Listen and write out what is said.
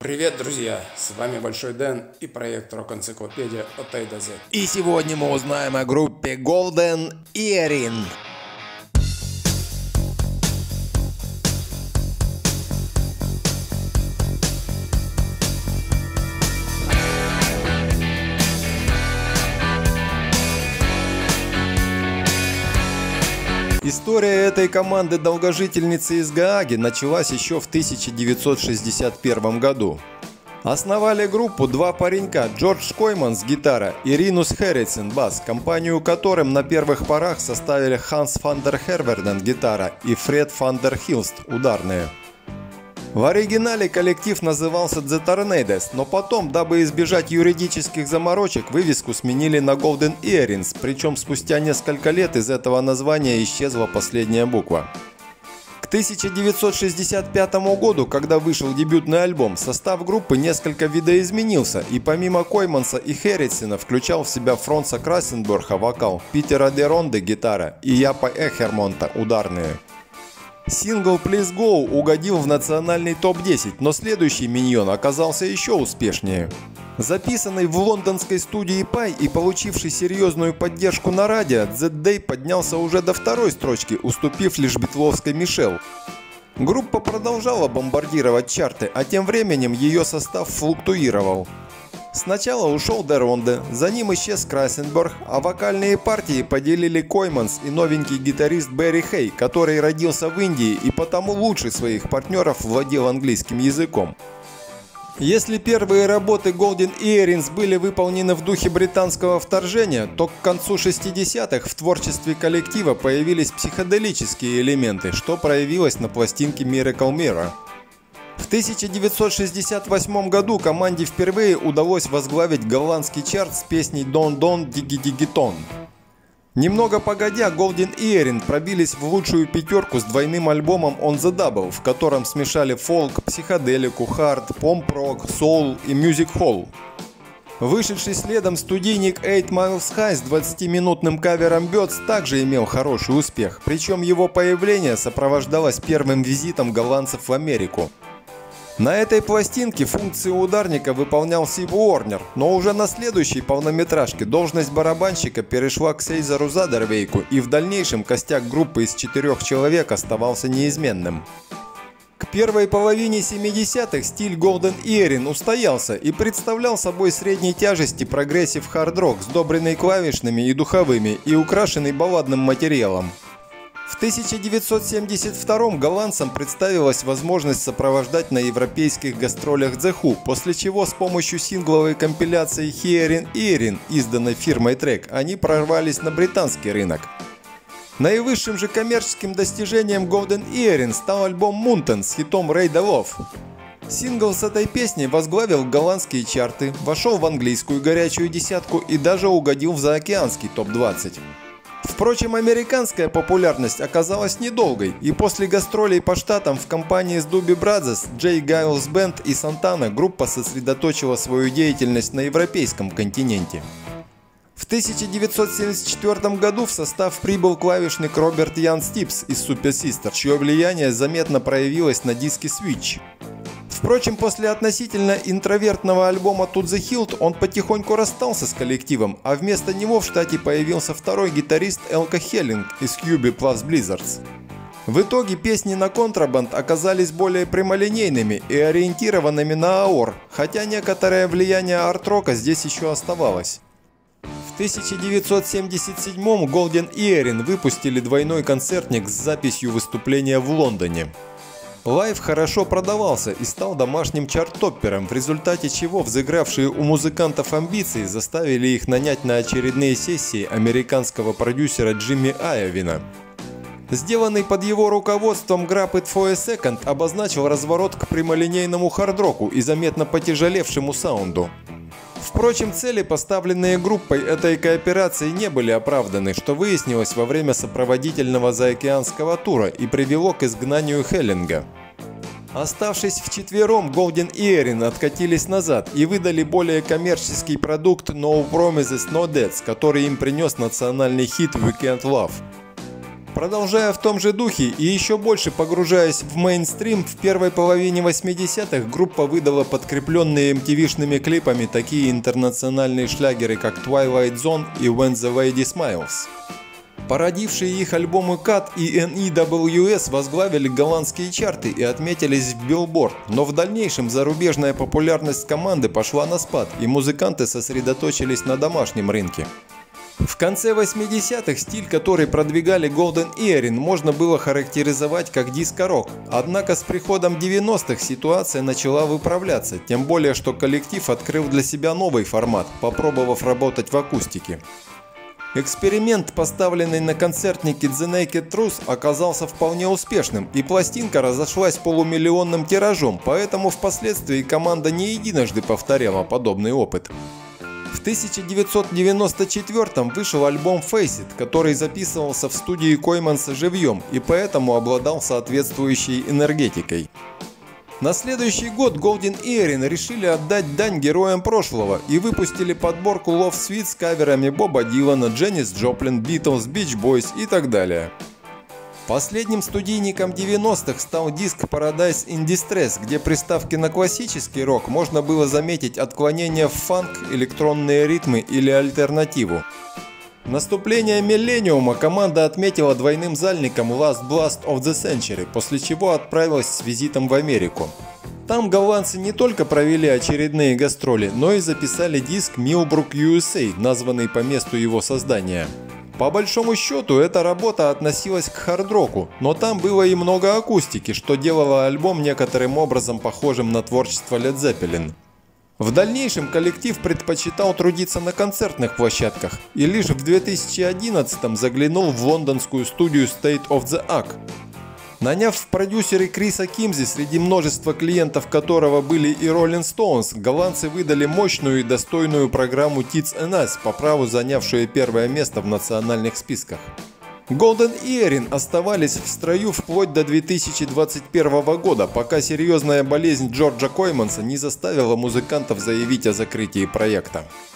Привет, друзья! С вами Большой Дэн и проект Рок-энциклопедия от A до Z. И сегодня мы узнаем о группе Golden Earring. История этой команды долгожительницы из Гааги началась еще в 1961 году. Основали группу два паренька: Джордж Койманс – гитара и Ринус Хэрритсен – бас, компанию которым на первых порах составили Ханс ван дер Херверден – гитара и Фред ван дер Хилст – ударные. В оригинале коллектив назывался The Tornadoes, но потом, дабы избежать юридических заморочек, вывеску сменили на Golden Earrings, причем спустя несколько лет из этого названия исчезла последняя буква. К 1965 году, когда вышел дебютный альбом, состав группы несколько видоизменился, и помимо Койманса и Хэрритсена включал в себя Фронца Красенберга – вокал, Питера де Ронде – гитара и Япа Эхермонта – ударные. Сингл «Please Go» угодил в национальный топ-10, но следующий «Миньон» оказался еще успешнее. Записанный в лондонской студии Pye и получивший серьезную поддержку на радио, That Day поднялся уже до второй строчки, уступив лишь битловской Мишель. Группа продолжала бомбардировать чарты, а тем временем ее состав флуктуировал. Сначала ушел де Ронде, за ним исчез Красенберг, а вокальные партии поделили Койманс и новенький гитарист Берри Хей, который родился в Индии и потому лучше своих партнеров владел английским языком. Если первые работы Golden Earrings были выполнены в духе британского вторжения, то к концу 60-х в творчестве коллектива появились психоделические элементы, что проявилось на пластинке Miracle Mirror. В 1968 году команде впервые удалось возглавить голландский чарт с песней «Don Don Diggy Diggy Ton». Немного погодя, Golden Earring пробились в лучшую пятерку с двойным альбомом On The Double, в котором смешали фолк, психоделику, хард, помп-рок, соул и мюзик-холл. Вышедший следом студийник 8 Miles High с 20-минутным кавером Birds также имел хороший успех, причем его появление сопровождалось первым визитом голландцев в Америку. На этой пластинке функции ударника выполнял Сиб Уорнер, но уже на следующей полнометражке должность барабанщика перешла к Сейзеру Задервейку, и в дальнейшем костяк группы из 4 человек оставался неизменным. К первой половине 70-х стиль Golden Earring устоялся и представлял собой средней тяжести прогрессив хард-рок, сдобренный клавишными и духовыми и украшенный балладным материалом. В 1972 голландцам представилась возможность сопровождать на европейских гастролях The Who, после чего с помощью сингловой компиляции Hearing Earring, изданной фирмой Trek, они прорвались на британский рынок. Наивысшим же коммерческим достижением Golden Earring стал альбом Mountain с хитом Raid the Love. Сингл с этой песней возглавил голландские чарты, вошел в английскую горячую десятку и даже угодил в заокеанский топ-20. Впрочем, американская популярность оказалась недолгой, и после гастролей по штатам в компании с Doobie Brothers, J. Geils Band и Santana группа сосредоточила свою деятельность на европейском континенте. В 1974 году в состав прибыл клавишник Роберт Ян Стипс из Super Sister, чье влияние заметно проявилось на диске Switch. Впрочем, после относительно интровертного альбома To The Hilt он потихоньку расстался с коллективом, а вместо него в штате появился второй гитарист Элка Хеллинг из Hubie Plus Blizzards. В итоге песни на контрабанд оказались более прямолинейными и ориентированными на аор, хотя некоторое влияние арт-рока здесь еще оставалось. В 1977-м Golden Earring выпустили двойной концертник с записью выступления в Лондоне. Лайв хорошо продавался и стал домашним чарт-топпером, в результате чего взыгравшие у музыкантов амбиции заставили их нанять на очередные сессии американского продюсера Джимми Айовина. Сделанный под его руководством Grab It For A Second обозначил разворот к прямолинейному хард-року и заметно потяжелевшему саунду. Впрочем, цели, поставленные группой этой кооперации, не были оправданы, что выяснилось во время сопроводительного заокеанского тура и привело к изгнанию Хеллинга. Оставшись вчетвером, Golden Earring откатились назад и выдали более коммерческий продукт No Promises No Debts, который им принес национальный хит We Can't Love. Продолжая в том же духе и еще больше погружаясь в мейнстрим, в первой половине 80-х группа выдала подкрепленные MTV-шными клипами такие интернациональные шлягеры, как Twilight Zone и When the Lady Smiles. Породившие их альбомы Cut и NEWS возглавили голландские чарты и отметились в Billboard, но в дальнейшем зарубежная популярность команды пошла на спад, и музыканты сосредоточились на домашнем рынке. В конце 80-х стиль, который продвигали Golden Earring, можно было характеризовать как диско-рок. Однако с приходом 90-х ситуация начала выправляться, тем более что коллектив открыл для себя новый формат, попробовав работать в акустике. Эксперимент, поставленный на концертнике The Naked Truth, оказался вполне успешным, и пластинка разошлась полумиллионным тиражом, поэтому впоследствии команда не единожды повторяла подобный опыт. В 1994 вышел альбом Face It, который записывался в студии Койманса живьем и поэтому обладал соответствующей энергетикой. На следующий год Golden Earring решили отдать дань героям прошлого и выпустили подборку Love Suite с каверами Боба Дилана, Дженнис Джоплин, Beatles, Beach Boys и так далее. Последним студийником 90-х стал диск Paradise in Distress, где при ставке на классический рок можно было заметить отклонения в фанк, электронные ритмы или альтернативу. Наступление миллениума команда отметила двойным зальником Last Blast of the Century, после чего отправилась с визитом в Америку. Там голландцы не только провели очередные гастроли, но и записали диск Millbrook USA, названный по месту его создания. По большому счету, эта работа относилась к хард-року, но там было и много акустики, что делало альбом некоторым образом похожим на творчество Led Zeppelin. В дальнейшем коллектив предпочитал трудиться на концертных площадках и лишь в 2011 заглянул в лондонскую студию State of the Art. Наняв в продюсеры Криса Кимзи, среди множества клиентов которого были и Rolling Stones, голландцы выдали мощную и достойную программу Tits and Us, по праву занявшую первое место в национальных списках. Golden Earring оставались в строю вплоть до 2021 года, пока серьезная болезнь Джорджа Койманса не заставила музыкантов заявить о закрытии проекта.